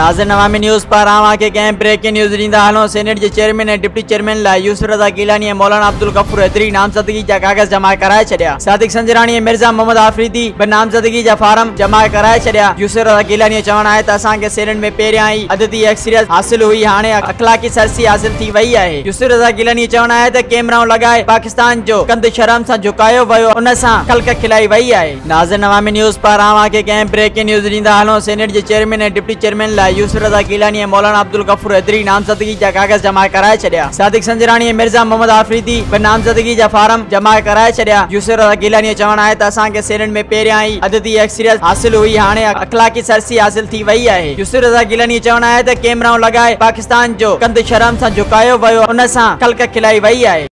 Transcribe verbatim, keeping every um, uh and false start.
नाज़िर नवामी news पर आवां के कंहिं ब्रेकिंग न्यूज़ ॾींदा हलो। सेनेट जे चेयरमैन ऐं डिप्टी चेयरमैन लाइ यूसुफ रज़ा गिलानी ऐं मौलाना अब्दुल गफूर हैदरी नामज़दगी जा कागज़ जमा कराए छॾिया। सादिक संजरानी ऐं मिर्ज़ा मोहम्मद आफरीदी बि नामज़दगी जा फार्म जमा कराए छॾिया। यूसुफ रज़ा गिलानी जो चवणु आहे त असांखे सेनेट में पहिरियां ई अददी अक्सरियत हासिल हुई, हाणे अखलाकी सरसी हासिल थी वई आहे। यूसुफ रज़ा गिलानी जो चवणु आहे त कैमराऊं लॻाए पाकिस्तान जो कंद शर्म सां झुकायो वियो, उन सां खल्क खिलाई वई आहे। नाज़िर नवामी न्यूज़ पर आवां के कंहिं ब्रेकिंग न्यूज़ ॾींदा हलो। सेनेट जे चेयरमैन ऐं डिप्टी चेयरमैन लाइ यूसुफ रज़ा गिलानी ऐं मौलाना अब्दुल गफूर हैदरी नामज़दगी जा कागज़ जमा कराए छॾिया। सादिक संजरानी ऐं मिर्ज़ा मोहम्मद आफरीदी बि नामज़दगी जा फार्म जमा कराए छॾिया। यूसुफ रज़ा गिलानी जो चवणु आहे त असांखे सेनेट में पहिरियां ई अददी अक्सरियत हासिल हुई, हाणे अखलाकी सरसी हासिल थी वई आहे। यूसुफ रज़ा गिलानी जो चवणु आहे त कैमराऊं लॻाए पाकिस्तान जो कंद शर्म सां झुकायो वियो, उन सां खल्क खिलाई वई आहे।